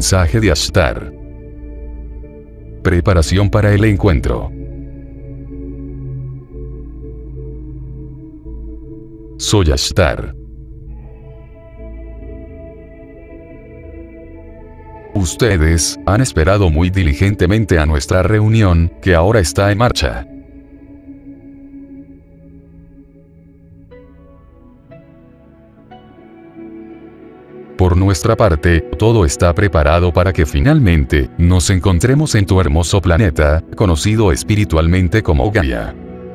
mensaje de Ashtar. Preparación para el encuentro. Soy Ashtar. Ustedes han esperado muy diligentemente a nuestra reunión, que ahora está en marcha. Por nuestra parte, todo está preparado para que finalmente nos encontremos en tu hermoso planeta, conocido espiritualmente como Gaia.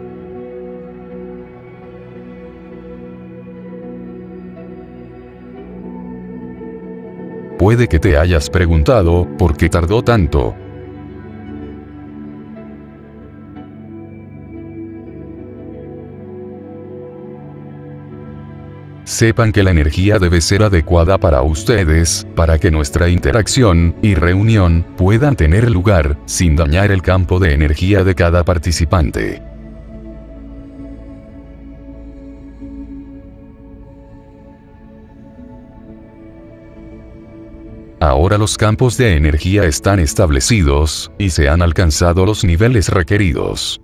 Puede que te hayas preguntado, ¿por qué tardó tanto? Sepan que la energía debe ser adecuada para ustedes, para que nuestra interacción y reunión puedan tener lugar, sin dañar el campo de energía de cada participante. Ahora los campos de energía están establecidos, y se han alcanzado los niveles requeridos.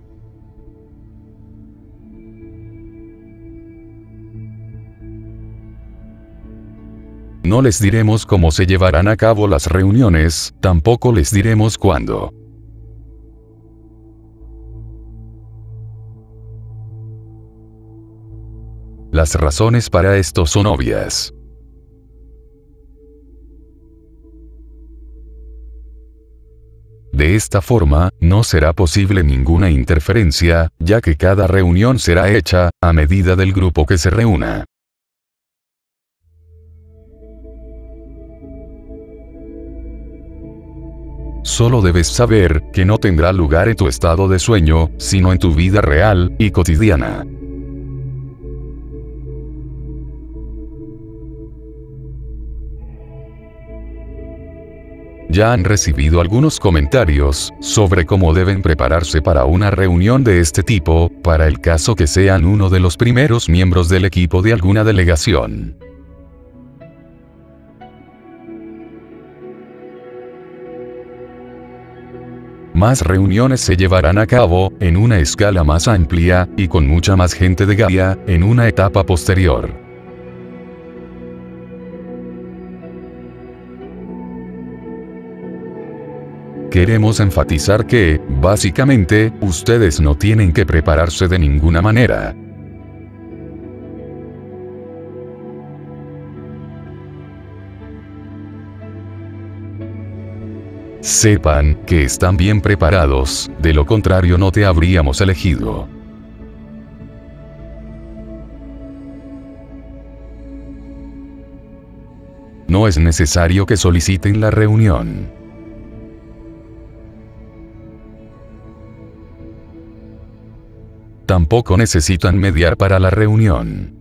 No les diremos cómo se llevarán a cabo las reuniones, tampoco les diremos cuándo. Las razones para esto son obvias. De esta forma, no será posible ninguna interferencia, ya que cada reunión será hecha a medida del grupo que se reúna. Solo debes saber que no tendrá lugar en tu estado de sueño, sino en tu vida real y cotidiana. Ya han recibido algunos comentarios sobre cómo deben prepararse para una reunión de este tipo, para el caso que sean uno de los primeros miembros del equipo de alguna delegación. Más reuniones se llevarán a cabo, en una escala más amplia, y con mucha más gente de Gaia, en una etapa posterior. Queremos enfatizar que, básicamente, ustedes no tienen que prepararse de ninguna manera. Sepan que están bien preparados, de lo contrario no te habríamos elegido. No es necesario que soliciten la reunión. Tampoco necesitan mediar para la reunión.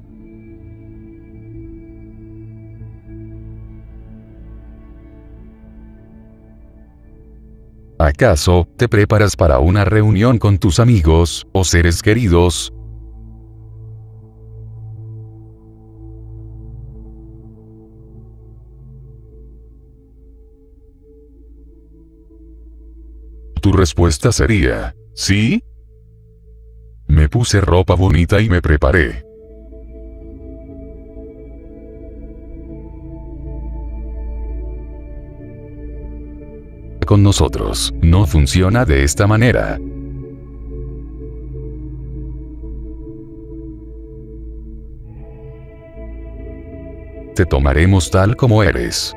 ¿Acaso te preparas para una reunión con tus amigos o seres queridos? Tu respuesta sería, ¿sí? Me puse ropa bonita y me preparé. Con nosotros, no funciona de esta manera. Te tomaremos tal como eres.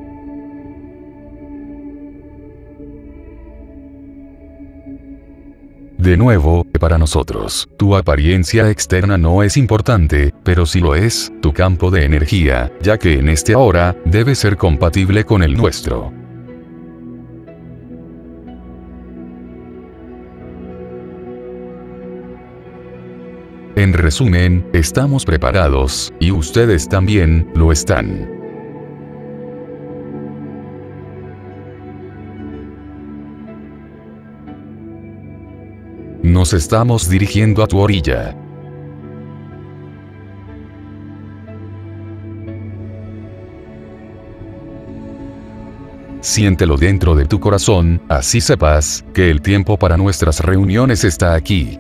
De nuevo, para nosotros, tu apariencia externa no es importante, pero sí lo es, tu campo de energía, ya que en este ahora, debe ser compatible con el nuestro. En resumen, estamos preparados, y ustedes también, lo están. Nos estamos dirigiendo a tu orilla. Siéntelo dentro de tu corazón, así sepas que el tiempo para nuestras reuniones está aquí.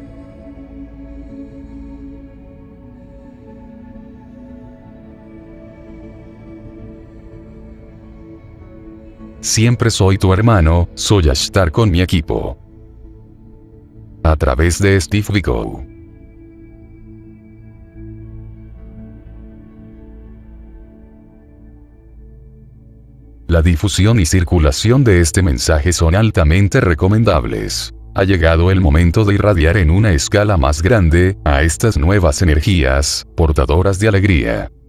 Siempre soy tu hermano, soy Ashtar con mi equipo. A través de Steve Biko. La difusión y circulación de este mensaje son altamente recomendables. Ha llegado el momento de irradiar en una escala más grande a estas nuevas energías, portadoras de alegría.